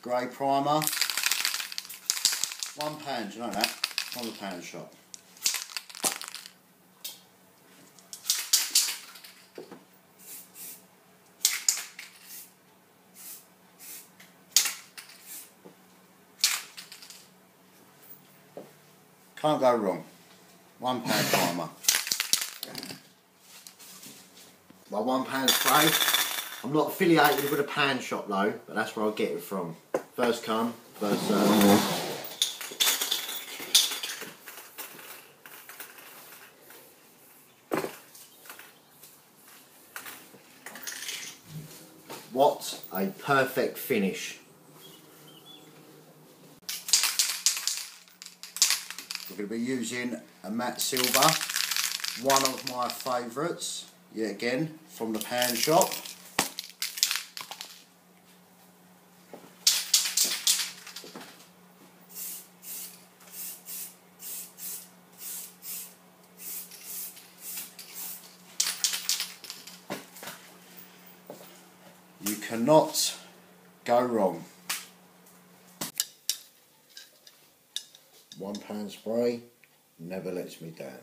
grey primer. £1, you know that, from the pound shop. Can't go wrong. £1 primer. My £1 spray. I'm not affiliated with a pan shop though, but that's where I'll get it from. First come, first serve. What a perfect finish. We're going to be using a matte silver, one of my favourites, yet again, from the pan shop. You cannot go wrong. £1 spray never lets me down.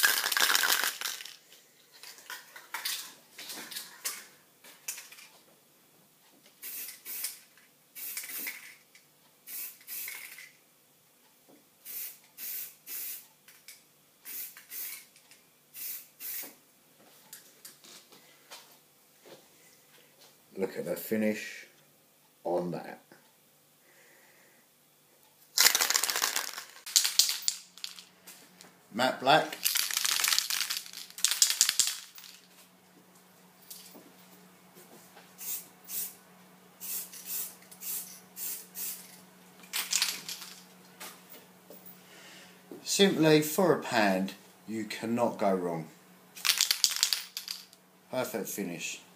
Look at the finish on that. Matte black. Simply, for a pan, you cannot go wrong. Perfect finish.